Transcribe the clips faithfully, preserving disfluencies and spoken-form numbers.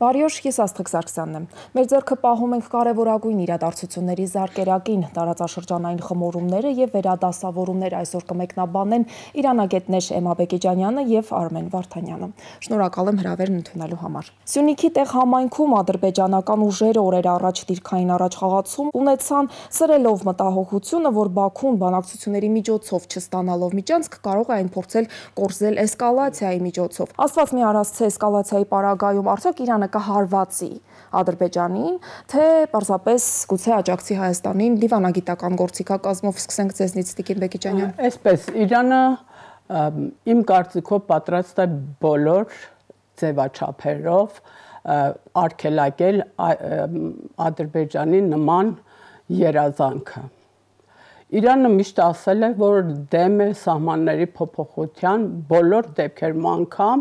Բարի օր, ես Աստղիկ Սարգսյանն եմ։ Մեր ձեռքը պահում ենք կարևորագույն իրադարձությունների զարկերակին, տարածաշրջանային խմորումները եւ վերադասավորումները այսօր կմեկնաբանեն իրանագետներ Էմմա Բեկեջանյանը եւ Արմեն Վարդանյանը։ Շնորհակալ եմ հրավերն ընդունելու համար։ Սյունիքի տեղ համայնքում ադրբեջանական ուժերը օրեր առաջ դիրքային առաջխաղացում ունեցան, սրելով մտահոգությունը, որ Բաքուն բանակցությունների միջոցով չստանալով միջանցք կարող է այն փորձել կորզել էսկալացիայի միջոցով։ Աստված մի առասցե էսկալացիայի պարագայում արդյոք Իրանը կհարվածի Ադրբեջանին, թե պարզապես գուցե աջակցի Հայաստանին դիվանագիտական գործիքակազմով։ Սկսենք ձեզնից, Տիկին Բեկեջանյան։ Այսպես, Իրանը իմ կարծիքով պատրաստ է բոլոր ձևաչափերով արգելակել Ադրբեջանի նման երազանքը։ Իրանը միշտ ասել է, որ դեմ է սահմանների փոփոխության բոլոր դեպքերում, անգամ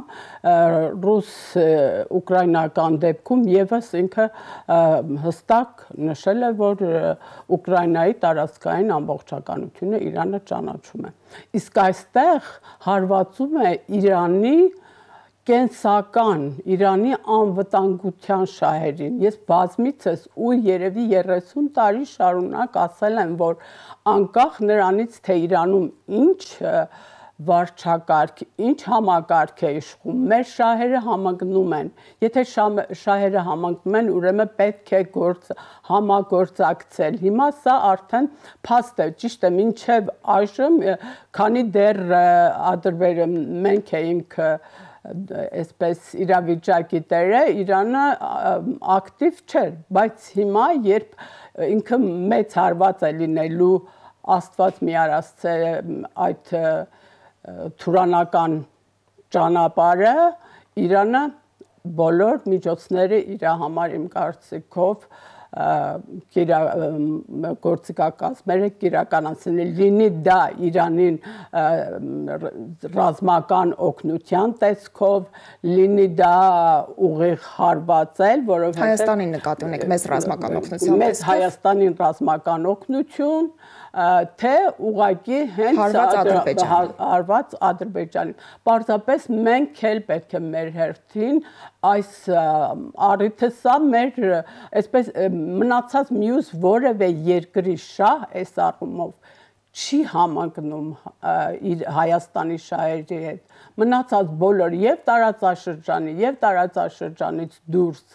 ռուս-ուկրաինական դեպքում եւս ինքը հստակ նշել է, որ Ուկրաինայի տարածքային ամբողջականությունը Իրանը ճանաչում է։ Իսկ այստեղ հարվածում է Իրանի կենսական, Իրանի անվտանգության շահերին։ Ես բազմիցս ու երևի երեսուն տարի շարունակ ասել եմ, որ անկախ նրանից, թե Իրանում ինչ վարչակարգ, ինչ համակարգ է իշխում, մեր շահերը համընկնում են։ Եթե շահերը համընկնում են, ուրեմն պետք է գործ համագործակցել։ Հիմա սա արդեն փաստ է, ճիշտ է, մինչև այժմ, քանի դեռ Ադրբեջանը մենք էինք այսպես իրավիճակի տերը, Իրանը ակտիվ չէր, բայց հիմա, երբ ինքը մեծ հարված է լինելու, Աստված մի առասցե այդ թուրանական ճանապարհը, Իրանը բոլոր միջոցները իր համար իմ կարծիքով գործիքակազմերը կիրականացնել, լինի դա Իրանին ռազմական օգնության տեսքով, լինի դա ուղիղ հարվածել, որովհետև Հայաստանին նկատի ունեք մեծ ռազմական օգնության տեսքով, մեծ Հայաստանին ռազմական օգնություն, թե ուղղակի հենց հարված Ադրբեջանին։ Պարզապես մենք էլ պետք է մեր հերթին այս առիթը սա մեր այսպես մնացած մյուս որևէ երկրի շահ այս առումով չի համընկնում Հայաստանի շահերի հետ։ Մնացած բոլոր եւ տարածաշրջանի եւ տարածաշրջանից դուրս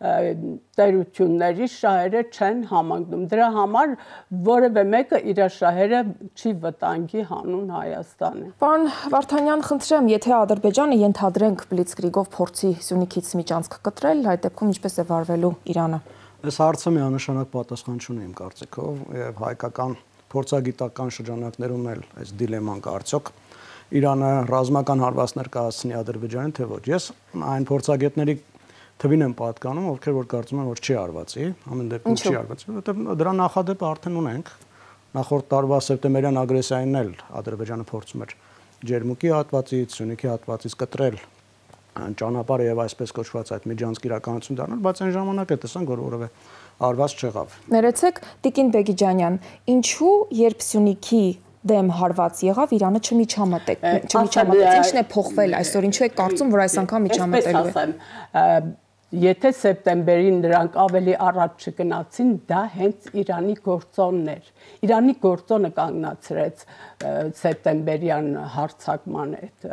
տերությունների շահերը չեն համընկնում։ Դրա համար որևէ մեկը իր շահերը չի վտանգի հանուն Հայաստանի։ Պարոն Վարդանյան, խնդրեմ, եթե Ադրբեջանը ենթադրենք բլիցկրիգով փորձի Սյունիքից միջանցք կտրել, այդ դեպքում ինչպես է վարվելու Իրանը։ Այս հարցը միանշանակ պատասխան չունի իմ կարծիքով, եւ հայկական փորձագիտական շրջանակներում էլ այս դիլեման կա, արդյոք Իրանը ռազմական հարվածներ կհասցնի Ադրբեջանին, թե ոչ։ Ես այն փորձագետների թվին եմ պատկանում, ովքեր որ կարծում են, որ չի արվածի, ամեն դեպքում չի արվածի, որովհետև դրա նախադեպը արդեն ունենք։ Նախորդ տարվա սեպտեմբերյան ագրեսիային էլ Ադրբեջանը փորձում էր Ջերմուկի հատվածից, Սյունիքի հատվածից կտրել ճանապարհը եւ այսպես կոչված այդ միջանցք իրականություն դառնալ, բայց այն ժամանակ է տեսանք, որ որևէ արված չեղավ։ Ներեցեք, Տիկին Բեկեջանյան, ինչու երբ Սյունիքի դեմ հարված եղավ, Իրանը չմիջամտեց, չմիջամտեց, ինչն է փոխվել այսօր, ինչու է կարծում, որ այս անգամ միջամտելու է։ Եթե սեպտեմբերին նրանք ավելի առաջ չգնացին, դա հենց Իրանի գործոնն էր։ Իրանի գործոնը կանգնացրեց սեպտեմբերյան հարձակման այդ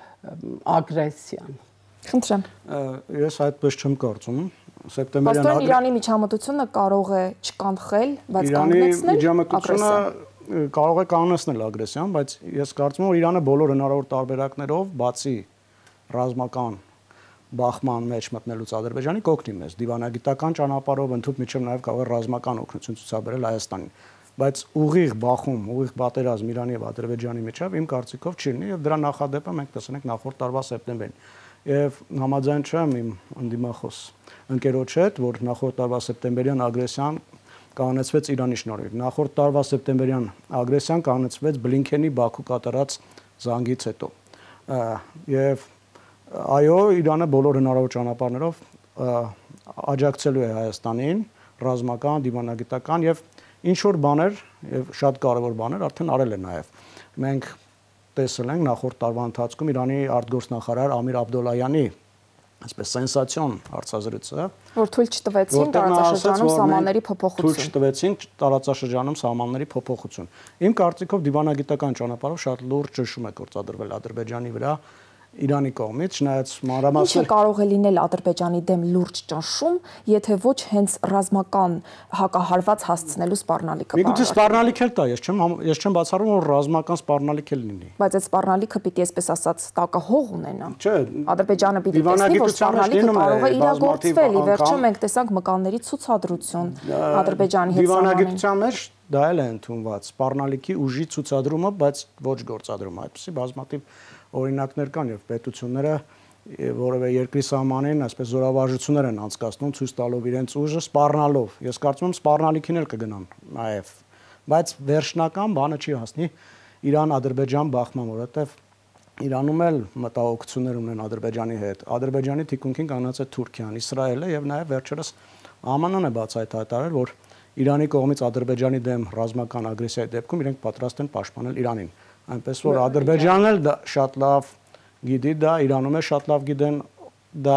ագրեսիան։ Խնդրեմ։ Ես այդպես չեմ կարծում։ Սեպտեմբերյան Պաստորեն Իրանի միջամտությունը կարող է չկանխել, բայց կանգնեցնել ագրեսիան։ Կարող է կանոնացնել ագրեսիան, բայց ես կարծում եմ, որ Իրանը բոլոր հնարավոր տարբերակներով, բացի ռազմական բախման մեջ մտնելուց Ադրբեջանի կօգնի մեզ, դիվանագիտական ճանապարհով ընդհանուր միջև նաև կարող է ռազմական օգնություն ցուցաբերել Հայաստանին, բայց ուղիղ բախում, ուղիղ պատերազմ Իրանի եւ Ադրբեջանի միջև իմ կարծիքով չի լինի, եւ դրա նախադեպը մենք տեսնենք նախորդ տարվա սեպտեմբերին։ Եվ համաձայն չեմ իմ ընդդիմախոս ընկերոջ հետ, որ նախորդ տարվա սեպտեմբերյան ագրեսիան կանոնացվեց Իրանի շնորհիվ։ Նախորդ տարվա սեպտեմբերյան ագրեսիան կանոնացվեց Բլինքենի Բաքու կատարած զանգից հետո։ Եվ այո, Իրանը բոլոր հնարավոր ճանապարհներով աջակցելու է Հայաստանին, ռազմական, դիվանագիտական եւ ինչ որ բաներ եւ շատ կարեւոր բաներ արդեն արել է նաեւ։ Մենք տեսել ենք նախորդ տարվա ընթացքում Իրանի արտգործնախարար Ամիր Աբդոլլայանի այսպես սենսացիոն հարցազրույցը, որ թույլ չտվեցին տարածաշրջանում սահմանների փոփոխություն։ Թույլ չտվեցին տարածաշրջանում սահմանների փոփոխություն։ Իմ կարծիքով դիվանագիտական ճանապարհով շատ լուրջ ճնշում է գործադրվել Ադրբեջանի վրա Իրանի կողմից, չնայած մանրամասն Ինչը կարող է լինել Ադրբեջանի դեմ լուրջ ճնշում, եթե ոչ հենց ռազմական հակահարված հասցնելու սպառնալիքը։ Միգուցե սպառնալիք էլ տա, ես չեմ ես չեմ բացառում, որ ռազմական սպառնալիք էլ լինի։ Բայց այդ սպառնալիքը պիտի այսպես ասած տակահող ունենա։ Չէ, Ադրբեջանը պիտի տեսնի, որ սպառնալիքը կարող է իրագործվել, ի վերջո մենք տեսանք մկանների ցուցադրություն Ադրբեջանի հետ սահմանին։ Դիվանագիտության մեջ դա էլ է ընդունված, սպառնալիքի ուժի ցուցադրումը, բայց ոչ գործադրումը, այդպեսի բազմաթիվ օրինակներ կան եւ պետությունները որևէ երկրի սահմանին այսպես զորավարժություններ են անցկացնում ցույց տալով իրենց ուժը սպառնալով։ Ես կարծում եմ սպառնալիքին էլ կգնան նաեւ, բայց վերջնական բանը չի հասնի Իրան-Ադրբեջան բախման, որովհետեւ Իրանում էլ մտահոգություններ ունեն Ադրբեջանի հետ։ Ադրբեջանի թիկունքին կանգնած է Թուրքիան, Իսրայելը եւ նաեւ վերջերս Ա Մ Ն-ն է բացահայտ հայտարարել, որ Իրանի կողմից Ադրբեջանի դեմ ռազմական ագրեսիայի դեպքում իրենք պատրաստ են պաշտպանել Իրանին։ Այնպես որ Ադրբեջանն էլ շատ լավ գիտի դա, Իրանում էլ շատ լավ գիտեն դա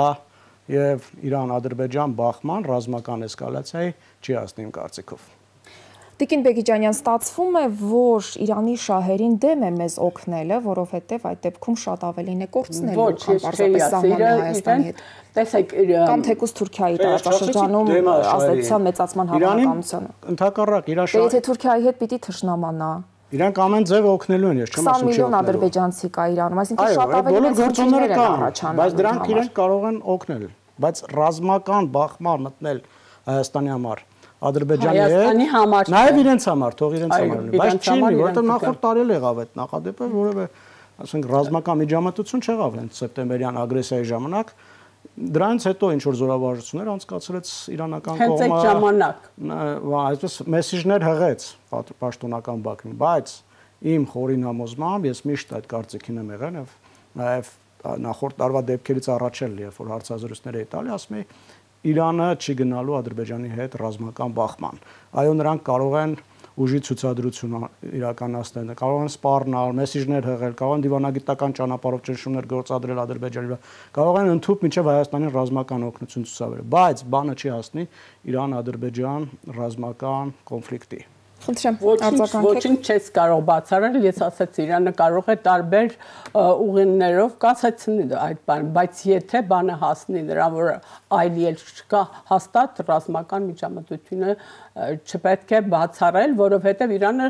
եւ Իրան-Ադրբեջան բախման ռազմական էսկալացիայի չի հասնի իմ կարծիքով։ Տիկին Բեգիջանյան, ստացվում է, որ Իրանի շահերին դեմ է մեզ օգնելը, որովհետև այդ դեպքում շատ ավելին է կորցնելու, քան պարզապես սահմանը Հայաստանի հետ։ Տեսեք, կամ թեկուզ Թուրքիայի տարածաշրջանում ազդեցության մեծացման հավանականությունը։ Ընդհակառակ, իր շահերը։ Եթե Թուրքիայի հետ պիտի թշնամանա։ Իրանք ամեն ձև օգնելու են, ես չեմ ասում քսան միլիոն ադրբեջանցի կա Իրանում, այսինքն շատ ավելի մեծ գործոններ կան, բայց դրանք իրենք կարող են օգնել, բայց ռազմական բախման մտնել Հայաստանի համար Ադրբեջանի հետ, նաև իրենց համար, թող իրենց համար լինի, բայց չի լինի, որովհետև նախորդ տարի էլ եղավ այդ նախադեպը, որևէ, ասենք, ռազմական միջամտություն չեղավ հենց սեպտեմբերյան ագրեսիայի ժամանակ, դրանից հետո ինչ որ զորավարժություններ անցկացրեց իրանական կողմը, հենց այդ ժամանակ, այսպես մեսիջներ հղեց պաշտոնական Բաքվին, բայց իմ խորին համոզմամբ ես միշտ այդ կարծիքին եմ եղել եւ նաև նախորդ տարվա դեպքերից առաջ էլ երբ որ հարցազրույցներ էի տալի, ասում էի Իրանը չի գնալու Ադրբեջանի հետ ռազմական բախման։ Այո, նրանք կարող են ուժի ցուցադրություն իրականացնել, կարող են սպառնալ, մեսիջներ հղել, կարող են դիվանագիտական ճանապարհով ճնշումներ գործադրել Ադրբեջանի վրա, կարող են ընդհանուր մինչև Հայաստանին ռազմական օգնություն ցուցաբերել, բայց բանը չի հասնի Իրան-Ադրբեջան ռազմական կոնֆլիկտի։ Խնդրեմ, ոչինչ չես կարող բացառել, ես ասացի, Իրանը կարող է տարբեր ուղիներով կասեցնի այդ բանը, բայց եթե բանը հասնի դրա, որ այլ ելք չկա, հաստատ ռազմական միջամտությունը չպետք է բացառել, որովհետև Իրանը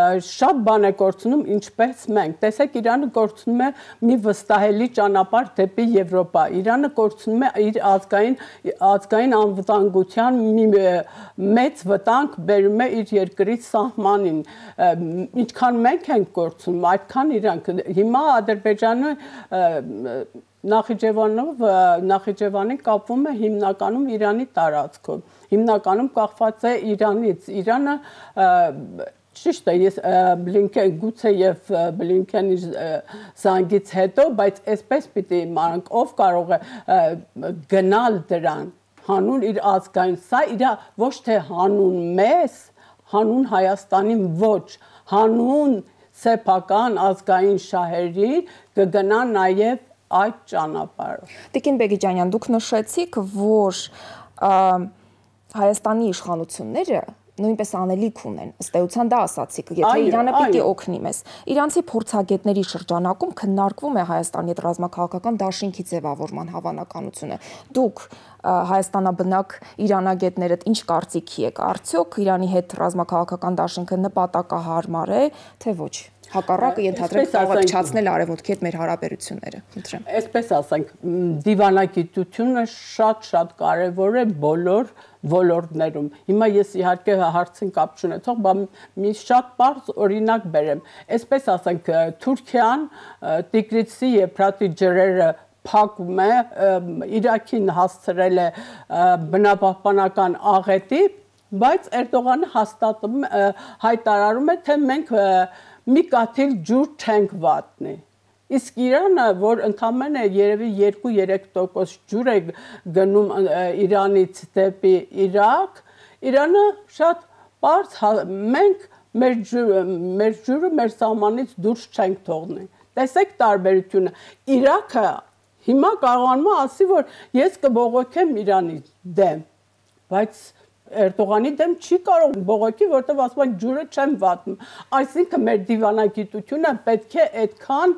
շատ բան է կորցնում, ինչպես մենք։ Տեսեք, Իրանը կորցնում է մի վստահելի ճանապարհ դեպի Եվրոպա։ Իրանը կորցնում է իր ազգային ազգային անվտանգության մի մեծ վտանգ բերում է իր երկրի սահմանին, ինչքան մենք ենք կորցնում, այդքան իրանք։ Հիմա Ադրբեջանը Նախիջևանով Նախիջևանին կապվում է հիմնականում Իրանի տարածքով, հիմնականում կախված է Իրանից։ Իրանը ճիշտ է, ես Բլինքեն գուցե եւ Բլինքենի զանգից հետո, բայց այսպես պիտի իմանանք, ով կարող է գնալ դրան հանուն իր ազգային, սա իր ոչ թե հանուն մեզ, հանուն Հայաստանին ոչ, հանուն սեփական ազգային շահերի կգնա նաև այդ ճանապարհը։ Տիկին Բեգիջանյան, դուք նշեցիք, որ Հայաստանի իշխանությունները նույնպես անելիք ունեն, ըստ էության դա ասացիք, եթե Իրանը պիտի օգնի մեզ։ Իրանցի փորձագետների շրջանակում քննարկվում է Հայաստանի հետ ռազմաքաղաքական դաշինքի ձևավորման հավանականությունը։ Դուք հայաստանաբնակ իրանագետներդ ինչ կարծիքի եք, արդյոք Իրանի հետ ռազմաքաղաքական դաշինքը նպատակահարմար է, թե ոչ։ Հակառակը ենթադրենք կարող է չացնել արևմուտքի հետ մեր հարաբերությունները։ Խնդրեմ։ Այսպես ասենք, դիվանագիտությունը շատ-շատ կարևոր է բոլոր ոլորտներում։ Հիմա ես իհարկե հարցին կապ չունեցող, բայց մի շատ բարձ օրինակ բերեմ։ Այսպես ասենք, Թուրքիան Տիգրիսի Եփրատի ջրերը փակում է, Իրաքին հասցրել է բնապահպանական աղետի, բայց Էրդողանը հաստատում հայտարարում է, թե մենք մի կաթիլ ջուր չենք վատնի։ Իսկ Իրանը, որ ընդամենը երևի երկու-երեք տոկոս ջուր է գնում Իրանից դեպի Իրաք, Իրանը շատ պարզ, մենք մեր ջուրը, մեր ջուրը մեր սահմանից դուրս չենք թողնի։ Տեսեք տարբերությունը։ Իրաքը Հիմա կարողանում եմ ասի, որ ես կբողոքեմ Իրանի դեմ, բայց Էրդողանի դեմ չի կարող բողոքի, որտեղ ասում են ջուրը չեմ վատնում։ Այսինքն մեր դիվանագիտությունը պետք է այդքան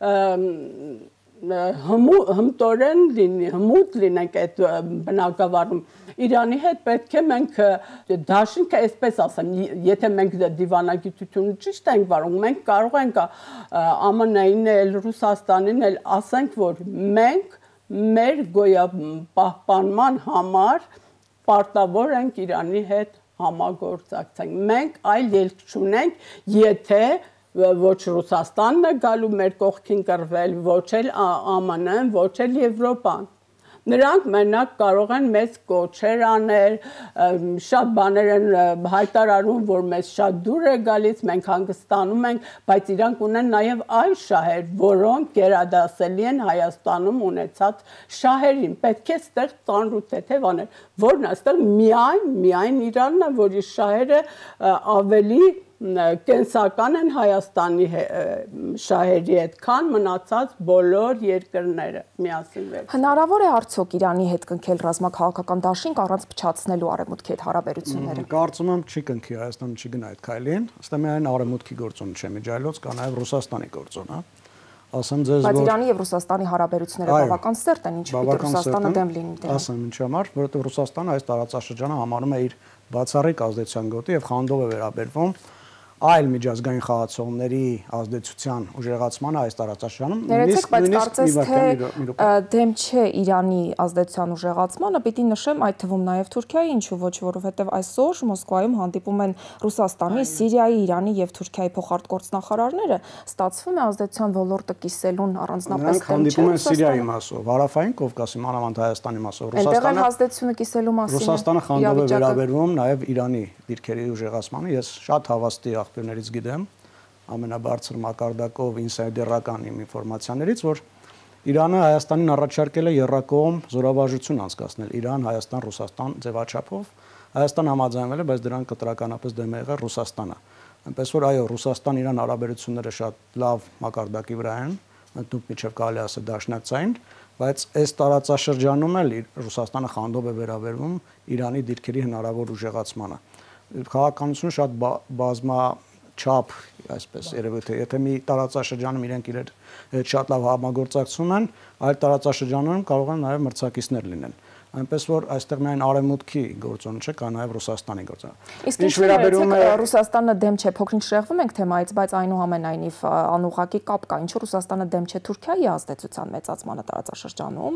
հմտորեն լինի, հմուտ լինենք այդ բնակավարում։ Իրանի հետ պետք է մենք դաշինքը այսպես ասեմ, եթե մենք դիվանագիտությունը ճիշտ ենք վարում, մենք կարող ենք ԱՄՆ-ին էլ, Ռուսաստանին էլ ասենք, որ մենք մեր գոյապահպանման համար պարտավոր ենք Իրանի հետ համագործակցենք։ Մենք այլ ելք չունենք, եթե ոչ Ռուսաստանն է գալու մեր կողքին կռվել, ոչ էլ ԱՄՆ-ն, ոչ էլ Եվրոպան։ Նրանք մենակ կարող են մեծ կոչեր անել, շատ բաներ են հայտարարում, որ մեզ շատ դուր է գալիս, մենք հանգստանում ենք, բայց իրանք ունեն նաև այլ շահեր, որոնք գերադասելի են Հայաստանում ունեցած շահերին։ Պետք է ստեղ ծանրութեթև անել, որն է ստեղ միայն, միայն Իրանն է, որի շահերը ավելի կենսական են Հայաստանի շահերի հետ, քան մնացած բոլոր երկրները միասին վերցնել։ Հնարավոր է արդյոք Իրանի հետ կնքել ռազմաքաղաքական դաշինք առանց փչացնելու Արևմուտքի հետ հարաբերությունները։ Կարծում եմ չի կնքի, Հայաստանը չի գնա այդ քայլին, ըստ միայն Արևմուտքի գործոնը չէ միջայլոց, կա նաև Ռուսաստանի գործոնը։ Ասեմ ձեզ, որ Բայց Իրանի եւ Ռուսաստանի հարաբերությունները բավական սերտ են, ինչու՞ պիտի Ռուսաստանը դեմ լինի դրան։ Ասեմ ինչ համար, որովհետեւ Ռուսաստանը այս տարածաշրջանը համարում է իր բացառիկ ազդեցության գոտի եւ խանդով է վերաբերվում այլ միջազգային խաղացողների ազդեցության ուժեղացմանը այս տարածաշրջանում նույնիսկ բայց կարծես թե դեմ չէ Իրանի ազդեցության ուժեղացմանը, պիտի նշեմ այդ թվում նաև Թուրքիայի, ինչու ոչ, որովհետև այսօր Մոսկվայում հանդիպում են Ռուսաստանի, Սիրիայի, Իրանի եւ Թուրքիայի փոխարտգործնախարարները, ստացվում է ազդեցության ոլորտը կիսելուն առանձնապես դեմ չէ։ Հանդիպում են Սիրիայի մասով, Հարավային Կովկասի, մանավանդ Հայաստանի մասով, Ռուսաստանը ազդեցությունը կիսելու մասին Ռուսաստանը խանդով է վերաբերվում նաև Իրանի դիրքերի ուժեղացմանը, ես շատ հավաստի աղբյուրներից գիտեմ, ամենաբարձր մակարդակով ինսայդերական իմ ինֆորմացիաներից, որ Իրանը Հայաստանին առաջարկել է եռակողմ զորավարժություն անցկացնել Իրան, Հայաստան, Ռուսաստան ձևաչափով։ Հայաստան համաձայնվել է, բայց դրան կտրականապես դեմ է եղել Ռուսաստանը։ Այնպես որ այո, Ռուսաստան-Իրան հարաբերությունները շատ լավ մակարդակի վրա են, ընդդուք միջև կարելի ասել դաշնակցային, բայց այս տարածաշրջանում էլ Ռուսաստանը խանդով է վերաբերվում Իրանի դիրքերի հնարավոր ուժեղացմանը։ Քաղաքականությունը շատ բազմաչափ, այսպես երևի թե եթե մի տարածաշրջանում իրենք իրար հետ շատ լավ համագործակցում են, այլ տարածաշրջանում կարող են նաև մրցակիցներ լինեն։ Այնպես որ այստեղ միայն Արևմուտքի գործոնը չէ, կա նաև Ռուսաստանի գործոնը։ Իսկ ինչ վերաբերում է Ռուսաստանը դեմ չէ, փոքրինչ շեղվում ենք թեմայից, բայց այնուամենայնիվ անուղղակի կապ կա, ինչու Ռուսաստանը դեմ չէ Թուրքիայի ազդեցության մեծացմանը տարածաշրջանում,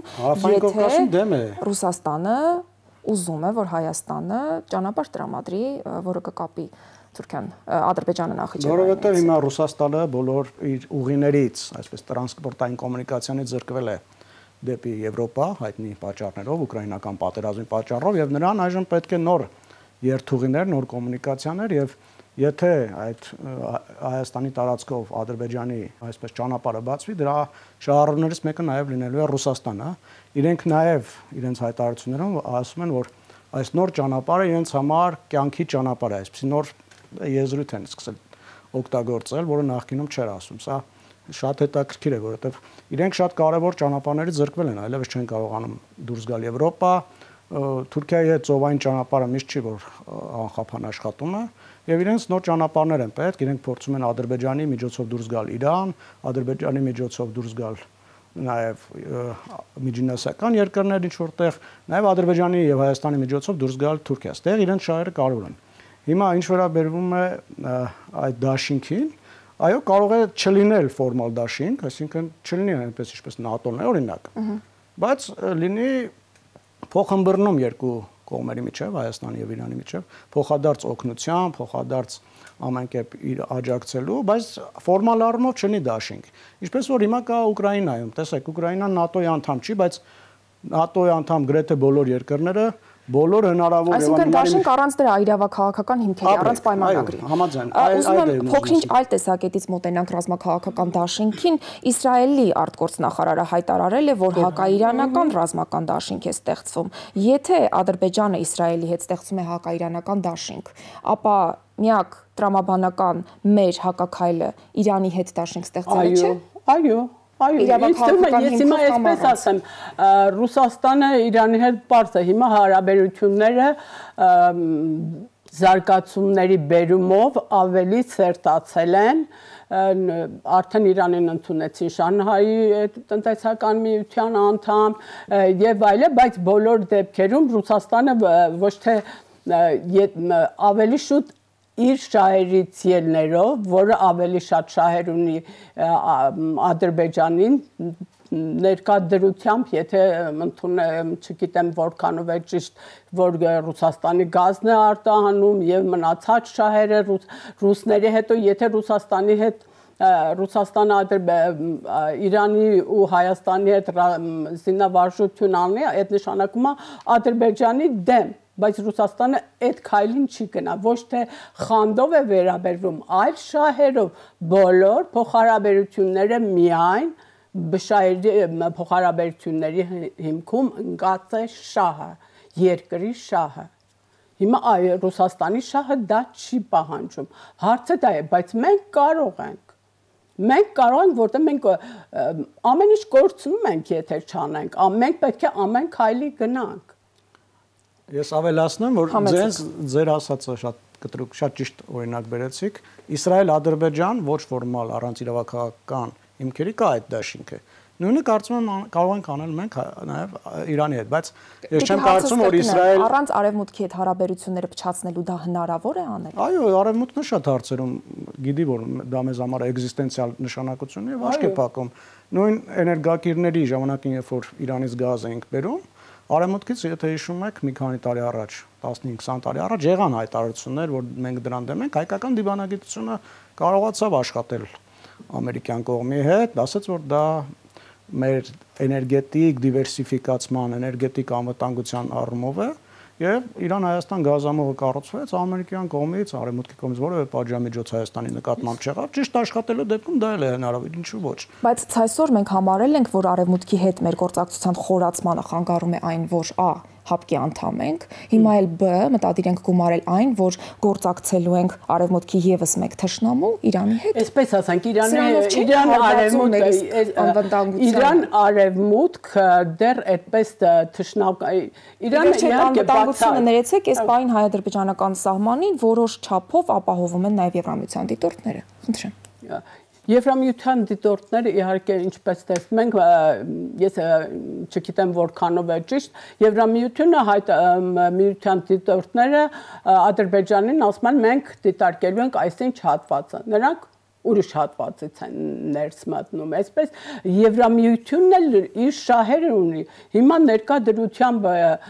եթե Ռուսաստանը ուզում է, որ Հայաստանը ճանապարհ տրամադրի, որը կկապի Թուրքիան, Ադրբեջանը Նախիջևանից։ Որովհետև հիմա Ռուսաստանը բոլոր իր ուղիներից, այսպես տրանսպորտային կոմունիկացիաներից զրկվել է դեպի Եվրոպա, հայտնի պատճառներով, ուկրաինական պատերազմի պատճառով, եւ նրան այժմ պետք է նոր երթուղիներ, նոր կոմունիկացիաներ եւ եթե այդ Հայաստանի տարածքով Ադրբեջանի այսպես ճանապարհը բացվի, դրա շահառուներից մեկը նաև լինելու է Ռուսաստանը։ Իրենք նաև իրենց հայտարարություններում ասում են, որ այս նոր ճանապարհը իրենց համար կյանքի ճանապարհ է, այսպես նոր եզրույթ են սկսել օգտագործել, որը նախկինում չէր ասում։ Սա շատ հետաքրքիր է, որովհետև իրենք շատ կարևոր ճանապարհներից զրկվել են, այլևս չեն կարողանում դուրս գալ Եվրոպա։ Թուրքիայի հետ ծովային ճանապարհը միշտ չի, որ անխափան աշխատում է, եւ իրենց նոր ճանապարհներ են պետք, իրենք փորձում են Ադրբեջանի միջոցով դուրս գալ Իրան, Ադրբեջանի միջոցով դուրս գալ նաեւ միջինասիական երկրներ, ինչ որտեղ նաեւ Ադրբեջանի եւ Հայաստանի միջոցով դուրս գալ Թուրքիա։ Այստեղ իրենց շահերը կարևոր են։ Հիմա ինչ վերաբերվում է այդ դաշինքին, այո, կարող է չլինել ֆորմալ դաշինք, այսինքն չլինի այնպես ինչպես ՆԱՏՕ-ն է օրինակ, բայց լինի փոխհմբռնում երկու կողմերի միջև, Հայաստանի եւ Իրանի միջև, փոխադարձ օգնության, փոխադարձ ամենքեփ իր աջակցելու, բայց ֆորմալ առումով չունի դաշինք։ Ինչպես որ հիմա կա Ուկրաինայում, տեսեք, Ուկրաինան ՆԱՏՕ-ի անդամ չի, բայց ՆԱՏՕ-ի անդամ գրեթե բոլոր երկրները բոլոր հնարավոր եւ Այսինքն դաշինք առանց դրա իրավաքաղաքական հիմքերի, առանց պայմանագրի։ Համաձայն։ Ուզում եմ փոքրինչ այլ տեսակետից մոտենանք ռազմաքաղաքական դաշինքին։ Իսրայելի արտգործնախարարը հայտարարել է, որ հակաիրանական ռազմական դաշինք է ստեղծվում։ Եթե Ադրբեջանը Իսրայելի հետ ստեղծում է հակաիրանական դաշինք, ապա միակ տրամաբանական մեր հակաքայլը Իրանի հետ դաշինք ստեղծելը չէ։ Այո, Այո, ես հիմա այսպես ասեմ, Ռուսաստանը Իրանի հետ պարզ է, հիմա հարաբերությունները զարգացումների բերումով ավելի սերտացել են, արդեն Իրանին ընդունեցին Շանհայի տնտեսական միության անդամ եւ այլը, բայց բոլոր դեպքերում Ռուսաստանը ոչ թե ավելի շուտ իր շահերից ելներով, որը ավելի շատ շահեր ունի Ադրբեջանին, ներկա դրությամբ, եթե ընդունեմ, չգիտեմ որքանով է ճիշտ, որ Ռուսաստանի գազն է արտահանում եւ մնացած շահերը ռուսների հետո, եթե Ռուսաստանի հետ Ռուսաստանը Իրանի ու Հայաստանի հետ զինավարժություն անի, այդ նշանակում է Ադրբեջանի դեմ, բայց Ռուսաստանը այդ քայլին չի գնա, ոչ թե խանդով է վերաբերվում, այլ շահերով, բոլոր փոխհարաբերությունները միայն փոխհարաբերությունների հիմքում ընկած է շահը, երկրի շահը։ Հիմա այ Ռուսաստանի շահը դա չի պահանջում։ Հարցը դա է, բայց մենք կարող ենք։ Մենք կարող ենք, որտեղ մենք ամեն ինչ կորցնում ենք, եթե չանենք, մենք պետք է ամեն քայլի գնանք։ Ես ավելացնեմ, որ ձեզ ձեր ասածը շատ կտրուկ, շատ ճիշտ օրինակ բերեցիք, Իսրայել-Ադրբեջան ոչ ֆորմալ առանց իրավական հիմքերի կա այդ դաշինքը։ Նույնը կարծում եմ կարող ենք անել մենք նաև Իրանի հետ, բայց ես չեմ կարծում, որ Իսրայել առանց Արևմուտքի հետ հարաբերությունները փչացնելու դա հնարավոր է անել։ Այո, Արևմուտքն շատ հարցերում գիտի, որ դա մեզ համար էգզիստենցիալ նշանակություն ունի, ոչ թե փակում։ Նույն էներգակիրների ժամանակին, երբ որ Իրանից գազ էինք բերում, Արևմուտքից, եթե հիշում եք, մի քանի տարի առաջ, տասնհինգ քսան տարի առաջ եղան հայտարարություններ, որ մենք դրան դեմ ենք, հայկական դիվանագիտությունը կարողացավ աշխատել ամերիկյան կողմի հետ, ասաց, որ դա մեր էներգետիկ դիվերսիֆիկացման, էներգետիկ անվտանգության առումով է եւ Իրան-Հայաստան գազամուղը կառուցվեց ամերիկյան կողմից, արևմուտքի կողմից, որևէ պատժամիջոց Հայաստանի նկատմամբ չեղավ, ճիշտ աշխատելու դեպքում դա էլ է հնարավոր, ինչու ոչ։ Բայց այսօր մենք համարել ենք, որ արևմուտքի հետ մեր գործակցության խորացմանը խանգարում է այն, որ ա հապկի անդամ ենք, հիմա էլ բ մտադիր ենք գումարել այն, որ գործակցելու ենք արևմուտքի եւս մեկ թշնամու Իրանի հետ։ Այսպես ասենք, Իրանի Իրան արևմուտքը Իրան արևմուտք դեռ այդպես թշնամ Իրանը իհարկե բացառությունը ներեցեք, այս բային հայ-ադրբեջանական սահմանին որոշ չափով ապահովում են նաեւ Եվրամիության դիտորդները։ Խնդրեմ։ Եվրամիության դիտորդները իհարկե ինչպես տեսնում ենք, ես չգիտեմ որքանով է ճիշտ, Եվրամիությունը միության դիտորդները Ադրբեջանին ասում են մենք դիտարկելու ենք այսինչ հատվածը, նրանք ուրիշ հատվածից են ներս մտնում, այսպես Եվրամիությունն էլ իր շահերը ունի, հիմա ներկա դրությամբ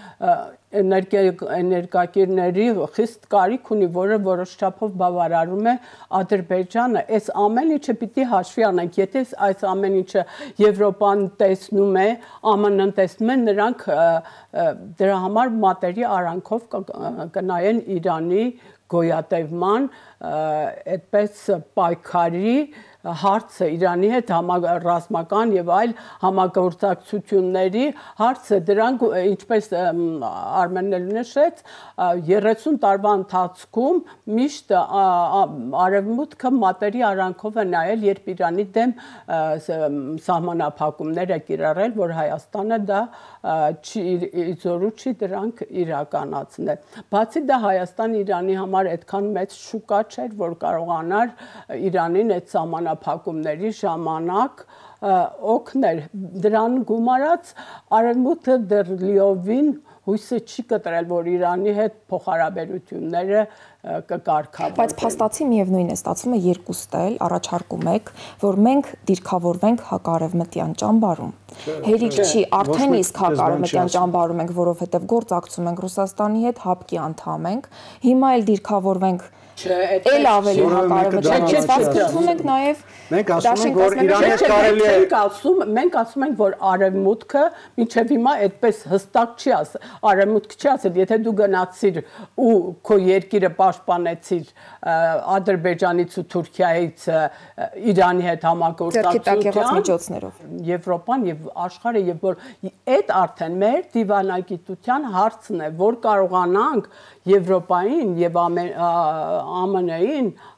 էներգակիրների խիստ կարիք ունի, որը որոշ չափով բավարարում է Ադրբեջանը, այս ամեն ինչը պիտի հաշվի առնենք, եթե այս ամեն ինչը Եվրոպան տեսնում է, Α M N-ն տեսնում է, նրանք դրա համար մատերի արանքով կնայեն Իրանի գոյատևման, այդպես պայքարի հարցը Իրանի հետ ռազմական եւ այլ համագործակցությունների հարցը դրանք ինչպես Արմենն էլ նշեց երեսուն տարվա ընթացքում միշտ արևմուտքը մատերի արանքով է նայել երբ Իրանի դեմ սահմանափակումներ է կիրառել որ Հայաստանը դա իզորու չի դրանք իրականացնել բացի դա Հայաստան Իրանի համար այդքան մեծ շուկա չէր որ կարողանար Իրանին այդ սահմանափակումների ժամանակ օգներ դրան գումարած արևմուտքը դեռ լիովին հույսը չի կտրել որ Իրանի հետ փոխհարաբերությունները կկարգավորվեն բայց փաստացի միևնույն է ստացվում է երկուստ էլ առաջարկում եք որ մենք դիրքավորվենք հակարևմտյան ճամբարում հերիք չի արդեն իսկ հակարևմտյան ճամբարում ենք որովհետև գործակցում ենք Ռուսաստանի հետ հապկի անդամ ենք հիմա էլ դիրքավորվենք Էլ ավելի հակարևմտյան ճամբարում ենք նաև մենք ասում ենք որ Իրանի հետ կարելի է ասում մենք ասում ենք որ արևմուտքը մինչև հիմա այդպես հստակ չի ասել արևմուտքը չի ասել եթե դու գնացիր ու քո երկիրը պաշտպանեցիր Ադրբեջանից ու Թուրքիայից Իրանի հետ համագործակցությամբ Եվրոպան եւ աշխարհը եւ որ այդ արդեն մեր դիվանագիտության հարցն է որ կարողանանք Եվրոպային եւ Ա M N-ին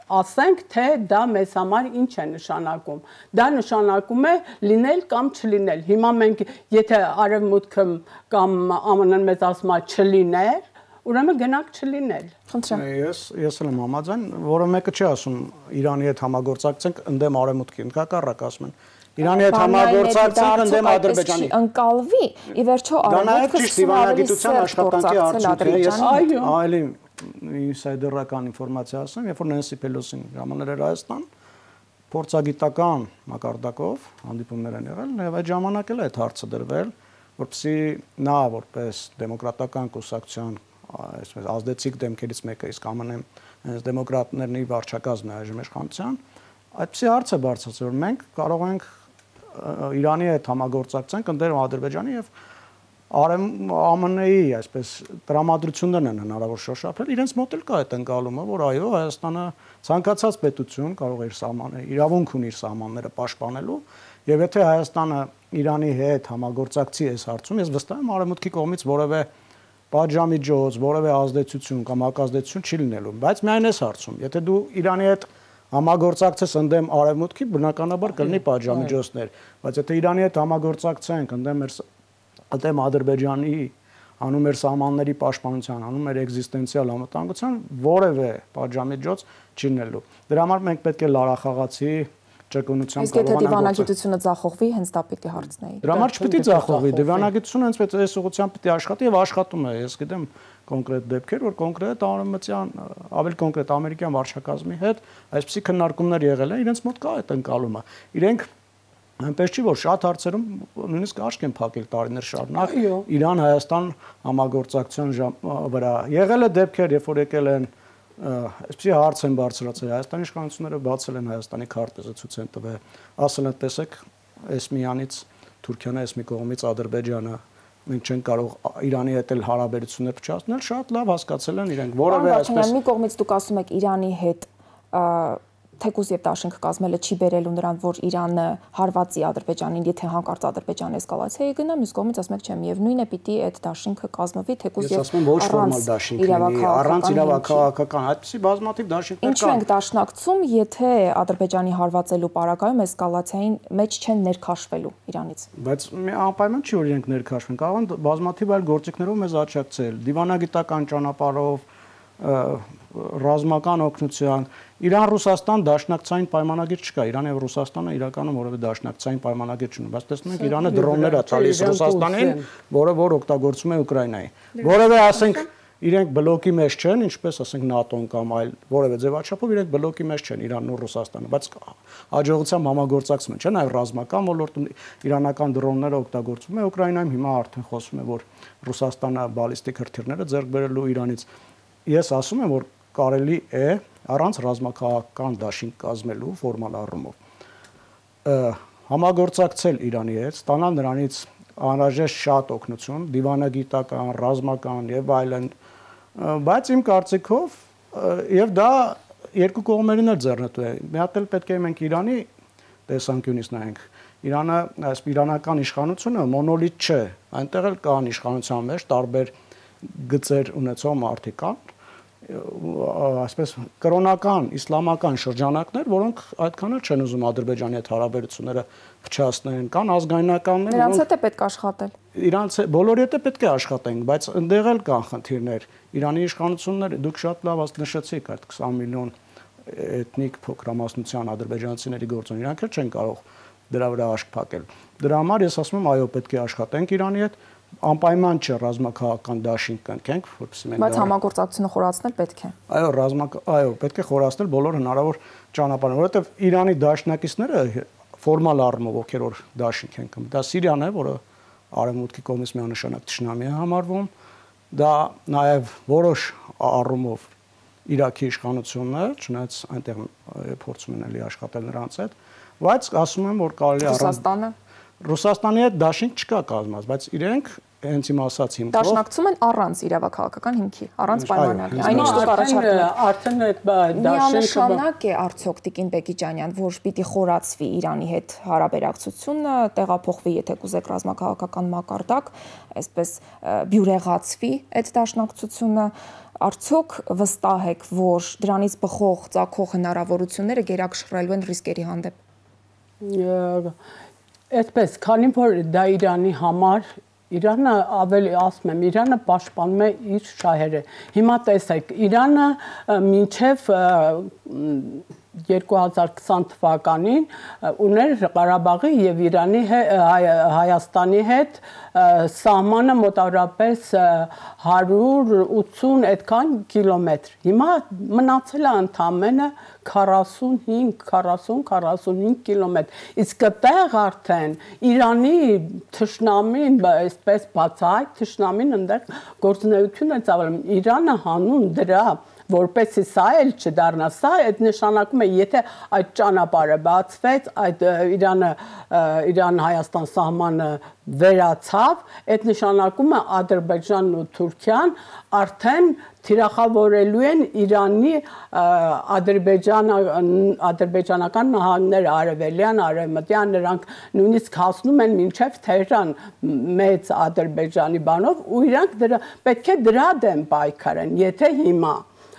ասենք թե դա մեզ համար ինչ է նշանակում։ Դա նշանակում է լինել կամ չլինել։ Հիմա մենք եթե արևմուտքը կամ Ա Մ Ն-ն մեզ ասում է չլինել, ուրեմն գնանք չլինել։ Խնդրեմ։ Ես ես էլ եմ համաձայն, որը մեկը չի ասում Իրանի հետ համագործակցենք ընդդեմ արևմուտքի, հակառակ ասում են Իրանի հետ համագործակցենք ընդդեմ Ադրբեջանի։ Ընկալվի, ի վերջո արևմուտքը դիվանագիտության աշխատանքի արդյունք է։ Ես Այո, այլի ինսայդերական ինֆորմացիա ասեմ, երբ որ Նենսի Պելոսին ժամանել էր Հայաստան, փորձագիտական մակարդակով հանդիպումներ են եղել, եւ այդ ժամանակ էլ այդ հարցը դրվել, որպեսզի նա որպես դեմոկրատական կուսակցության, այսպես ազդեցիկ դեմքերից մեկը, իսկ Ա Մ Ն-ը հենց դեմոկրատներն ի վարչակազմն է այժմ իշխանության, այդպիսի հարց է բարձրացել, որ մենք կարող ենք Իրանի հետ համագործակցենք ընդդեմ Ադրբեջանի եւ Ա Մ Ն-ի այսպես տրամադրություններն են հնարավոր շոշափել, իրենց մոտ էլ կա այդ ընկալումը, որ այո, Հայաստանը ցանկացած պետություն կարող է իր սահմանները, իրավունք ունի իր սահմանները պաշտպանելու, եւ եթե Հայաստանը Իրանի հետ համագործակցի այս հարցում, ես վստահ եմ արևմուտքի կողմից որևէ պատժամիջոց, որևէ ազդեցություն կամ հակազդեցություն չի լինելու, բայց միայն այս հարցում, եթե դու Իրանի հետ համագործակցես ընդդեմ արևմուտքի, բնականաբար կլինի պատժամիջոցներ, բայց եթե Իրանի հետ համագործակցենք ընդդեմ ընդդեմ Ադրբեջանի անում էր սահմանների պաշտպանության, անում էր էգզիստենցիալ անվտանգության, որևէ պատժամիջոց չի լինելու։ Դրա համար մենք պետք է լարախաղացի ճկունությամբ կարողանանք։ Իսկ եթե դիվանագիտությունը ձախողվի, հենց դա պիտի հարցնեի։ Դրա համար չպիտի ձախողվի, դիվանագիտությունը հենց այդ այս ուղղությամբ պիտի աշխատի եւ աշխատում է։ Ես գիտեմ կոնկրետ դեպքեր, որ կոնկրետ արևմտյան, ավելի կոնկրետ ամերիկյան վարչակազմի հետ այսպիսի քննարկումներ եղել են, իրենց մոտ կա այդ ընկալումը։ Իրենք այնպես չի, որ շատ հարցերում նույնիսկ աչք են փակել տարիներ շարունակ Իրան-Հայաստան համագործակցության վրա։ Եղել է դեպքեր, երբ որ եկել են այսպիսի հարց են բարձրացել, Հայաստանի իշխանությունները բացել են Հայաստանի քարտեզը, ցույց են տվել, ասել են, տեսեք, այս միանից Թուրքիան, այս մի կողմից Ադրբեջանը, մենք չենք կարող Իրանի հետ էլ հարաբերություններ փչացնել, շատ լավ հասկացել են իրենք, որևէ այսպես մի կողմից դուք ասում եք Իրանի հետ թեկուզ եւ դաշինք կազմելը չի բերելու նրան, որ Իրանը հարվածի Ադրբեջանին, եթե հանկարծ Ադրբեջանը էսկալացիայի գնա, մյուս կողմից ասում եք, չէ, միևնույն է, պիտի այդ դաշինքը կազմվի թեկուզ եւ առանց իրավաքաղաքական, այդպիսի բազմաթիվ դաշինքներ կան։ Ինչու ենք դաշնակցում, եթե Ադրբեջանի հարվածելու պարագայում էսկալացիային մեջ չեն ներքաշվելու Իրանից։ Բայց անպայման չի, որ իրենք ներքաշվեն, կարող են բազմաթիվ այլ գործիքներով մեզ աջակցել, դիվանագիտական ճանապարհով, ռազմական օգնության, Իրան-Ռուսաստան դաշնակցային պայմանագիր չկա, Իրան եւ Ռուսաստանը իրականում որևէ դաշնակցային պայմանագիր չունեն, բայց տեսնում ենք Իրանը դրոններ է տալիս Ռուսաստանին, որը որ օգտագործում է Ուկրաինայի։ Որևէ ասենք իրենք բլոկի մեջ չեն, ինչպես ասենք ՆԱՏՕ-ն կամ այլ որևէ ձևաչափով իրենք բլոկի մեջ չեն Իրանն ու Ռուսաստանը, բայց հաջողությամբ համագործակցում են, չէ՞, նաեւ ռազմական ոլորտում իրանական դրոնները օգտագործում է Ուկրաինայում, հիմա արդեն խոսվում է, որ Ռուսաստանը բալիստիկ հրթիռները ձեռք բերելու Իրանից։ Ես ասում եմ, որ կարելի է առանց ռազմաքաղաքական դաշինք կազմելու ֆորմալ առումով համագործակցել Իրանի հետ, ստանալ նրանից անհրաժեշտ շատ օգնություն, դիվանագիտական, ռազմական եւ այլն, բայց իմ կարծիքով եւ դա երկու կողմերին էլ ձեռնտու է։ Մի հատ էլ պետք է մենք Իրանի տեսանկյունից նայենք։ Իրանը, այս իրանական իշխանությունը մոնոլիթ չէ, այնտեղ էլ կան իշխանության մեջ տարբեր գծեր ունեցող մարդիկ կան, այսպես կրոնական, իսլամական շրջանակներ, որոնք այդքան էլ չեն ուզում Ադրբեջանի հետ հարաբերությունները փչացնեն, կան ազգայնականներ, նրանց հետ է պետք աշխատել։ Իրանց բոլորի հետ է պետք է աշխատենք, բայց ընդեղ էլ կան խնդիրներ։ Իրանի իշխանությունները, դուք շատ լավ նշեցիք այդ քսան միլիոն էթնիկ փոքրամասնության ադրբեջանցիների գործոն, իրանք էլ չեն կարող դրա վրա աշկ փակել։ Դրա համար ես ասում եմ, այո, պետք է աշխատենք Իրանի հետ, անպայման չէ ռազմաքաղաքական դաշինք կնքենք, որպեսզի մենք բայց համագործակցությունը խորացնել պետք է։ Այո, ռազմակ, այո, պետք է խորացնել բոլոր հնարավոր ճանապարհները, որովհետև Իրանի դաշնակիցները ֆորմալ առումով ովքեր որ դաշինք են կմ, դա Սիրիան է, որը արևմուտքի կողմից միանշանակ թշնամի է համարվում, դա նաև որոշ առումով Իրաքի իշխանությունն է, չնայած այնտեղ փորձում են էլի աշխատել նրանց հետ, բայց ասում եմ, որ կարելի է Ռուսաստանը Ռուսաստանի հետ դաշինք չկա կազմած, բայց իրենք հենց իմ ասած հիմքով դաշնակցում են առանց իրավաքաղաքական հիմքի, առանց պայմանագրի։ Այնինչ դուք առաջարկում եք։ Արդեն այդ դաշինքը Միանշանակ է արդյոք Տիկին Բեկիջանյան, որ պիտի խորացվի Իրանի հետ հարաբերակցությունը, տեղափոխվի, եթե կուզեք, ռազմաքաղաքական մակարդակ, այսպես բյուրեղացվի այդ դաշնակցությունը, արդյոք վստահ եք, որ դրանից բխող ծագող հնարավորությունները գերակշռելու են ռիսկերի հանդեպ։ Այդպես, քանի որ դա Իրանի համար, Իրանը ավելի ասում եմ, Իրանը պաշտպանում է իր շահերը։ Հիմա տեսեք, Իրանը մինչև երկու հազար քսան թվականին ուներ Ղարաբաղի եւ Իրանի Հայաստանի հետ սահմանը մոտավորապես հարյուր ութուն այդքան կիլոմետր։ Հիմա մնացել է ընդամենը քառասունհինգ քառասուն կիլոմետր։ Իսկ այդտեղ արդեն Իրանի թշնամին, այսպես բացահայտ թշնամին այնտեղ գործունեություն է ծավալում։ Իրանը հանուն դրա որպեսզի սա էլ չդառնա, սա այդ նշանակում է, եթե այդ ճանապարհը բացվեց, այդ Իրանը Իրան-Հայաստան սահմանը վերացավ, այդ նշանակում է Ադրբեջանն ու Թուրքիան արդեն թիրախավորելու են Իրանի ադրբեջանական նահանգները, արևելյան, արևմտյան, նրանք նույնիսկ հասնում են մինչև Թեհրան մեծ Ադրբեջանի բանով ու իրանք դրա պետք է դրա դեմ պայքարեն, եթե հիմա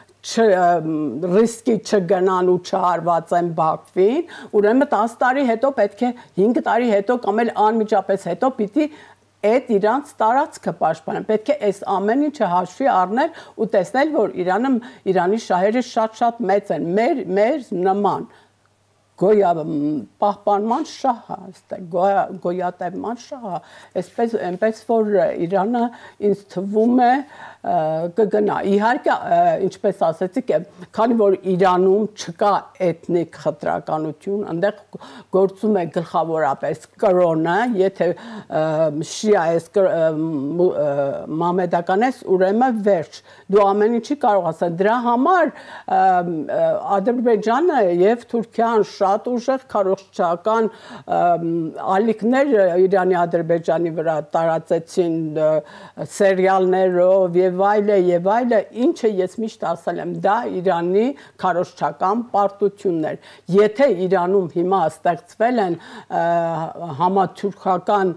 ռիսկի չգնան ու չհարված են Բաքվին, ուրեմն տասը տարի հետո պետք է հինգ տարի հետո կամ էլ անմիջապես հետո պիտի այդ իրանց տարածքը պաշտպանեն։ Պետք է այս ամեն ինչը հաշվի առնել ու տեսնել, որ Իրանը Իրանի շահերը շատ-շատ մեծ են, մեր մեր նման գոյա պահպանման շահը, գոյատևման շահը, այսպես այնպես որ Իրանը ինձ թվում է կգնա։ Իհարկե, ինչպես ասեցիք, քանի որ Իրանում չկա էթնիկ խտրականություն, այնտեղ գործում է գլխավորապես կրոնը, եթե շիա ես մամեդական ես, ուրեմն վերջ։ Դու ամեն ինչի կարող ասես։ Դրա համար Ադրբեջանը եւ Թուրքիան շատ ուժեղ քարոզչական ալիքներ Իրանի Ադրբեջանի վրա տարածեցին սերիալներով եւ այլը եւ այլը, ինչը ես միշտ ասել եմ, դա Իրանի քարոզչական պարտություններ։ Եթե Իրանում հիմա ստեղծվել են համաթուրքական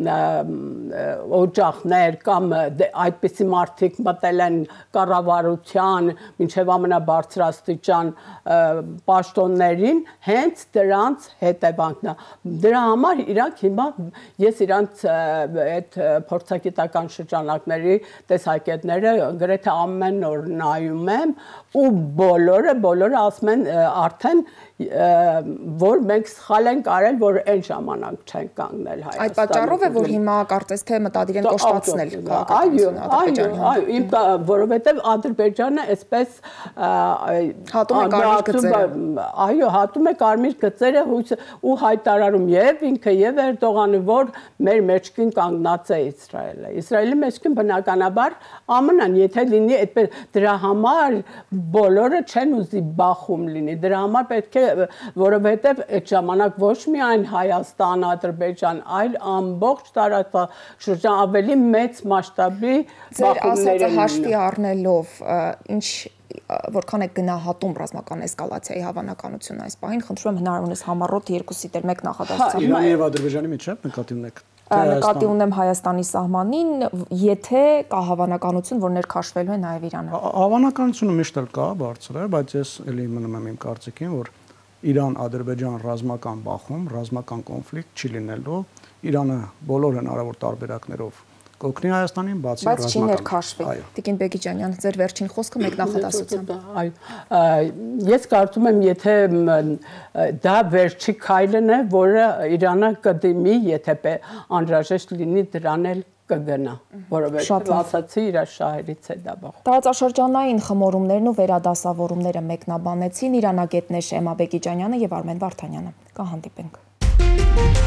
օջախներ կամ այդպիսի մարդիկ մտել են կառավարության մինչև ամենաբարձրաստիճան պաշտոններին, հենց դրանց հետևանքն է։ Դրա համար իրանք հիմա ես իրանց այդ փորձագիտական շրջանակների տեսակետները գրեթե ամեն օր նայում եմ ու բոլորը բոլորը ասում են արդեն որ մենք սխալ ենք արել, որ այն ժամանակ չեն կանգնել Հայաստանը։ Այդ պատճառով է, որ հիմա կարծես թե մտադիր են կոշտացնել քաղաքականությունը Ադրբեջանի համար։ Այո, այո, որովհետև Ադրբեջանը այսպես հատում է կարմիր գծերը։ Այո, հատում է կարմիր գծերը ու հայտարարում եւ ինքը եւ Էրդողանը, որ մեր մեջքին կանգնած է Իսրայելը։ Իսրայելի մեջքին բնականաբար ԱՄՆ-ն, եթե լինի այդպես, դրա համար բոլորը չեն ուզի բախում լինի։ Դրա համար պետք է որովհետև այդ ժամանակ ոչ միայն Հայաստան, Ադրբեջան, այլ ամբողջ տարածաշրջան ավելի մեծ մասշտաբի բախումներ են հաշվի առնելով, ինչ որքան է գնահատում ռազմական էսկալացիայի հավանականությունը այս պահին, խնդրում եմ հնարավորինս համառոտ երկուսի դեր մեկ նախադասությամբ։ Իրանի եւ Ադրբեջանի միջեւ նկատի ունեք։ Նկատի ունեմ Հայաստանի սահմանին, եթե կա հավանականություն, որ ներքաշվելու է նաև Իրանը։ Հավանականությունը միշտ էլ կա, բարձր է, բայց ես էլի մնում եմ իմ կարծիքին, որ Իրան-Ադրբեջան ռազմական բախում, ռազմական կոնֆլիկտ չի լինելու, Իրանը բոլոր հնարավոր տարբերակներով կօգնի Հայաստանին, բացի ռազմական։ Բայց չի ներքաշվի։ Տիկին Բեկիջանյան, ձեր վերջին խոսքը մեկ նախադասությամբ։ Այո, ես կարծում եմ, եթե դա վերջի քայլն է, որը Իրանը կդիմի, եթե անհրաժեշտ լինի դրան էլ կգնա, որովհետև ասացի իր շահերից է դա բախում։ Տարածաշրջանային խմորումներն ու վերադասավորումները մեկնաբանեցին իրանագետներ Էմա Բեկիջանյանը եւ Արմեն Վարդանյանը։ Կհանդիպենք։